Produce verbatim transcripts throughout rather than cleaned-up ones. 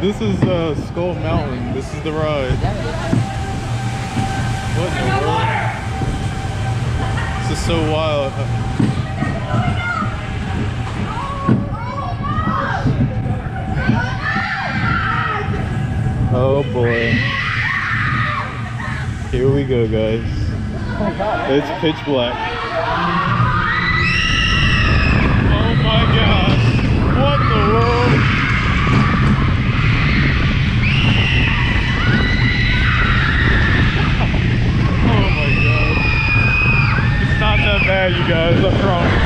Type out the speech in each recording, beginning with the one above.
this is uh, Skull Mountain. This is the ride. What in the world? This is so wild. Oh boy. Here we go, guys. It's pitch black. Oh my gosh. What in the world? Oh my god. It's not that bad, you guys, I promise.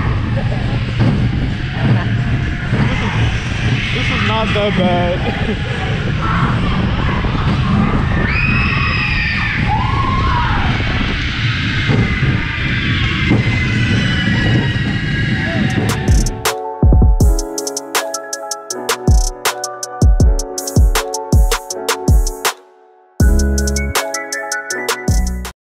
This is not that bad.